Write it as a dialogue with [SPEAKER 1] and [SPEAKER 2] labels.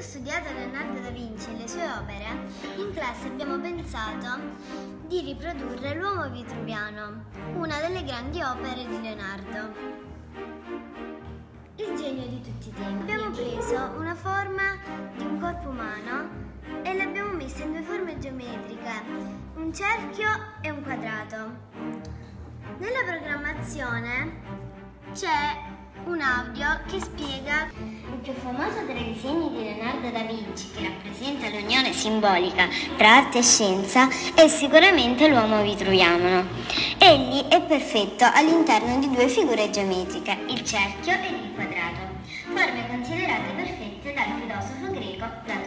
[SPEAKER 1] studiato Leonardo da Vinci e le sue opere, in classe abbiamo pensato di riprodurre l'uomo vitruviano, una delle grandi opere di Leonardo. Il genio di tutti i tempi. Abbiamo preso una forma di un corpo umano e l'abbiamo messa in due forme geometriche, un cerchio e un quadrato. Nella programmazione c'è un audio che spiega. Il più famoso tra i disegni di Leonardo da Vinci, che rappresenta l'unione simbolica tra arte e scienza, è sicuramente l'uomo vitruviano. Egli è perfetto all'interno di due figure geometriche, il cerchio ed il quadrato, forme considerate perfette dal filosofo greco Platone.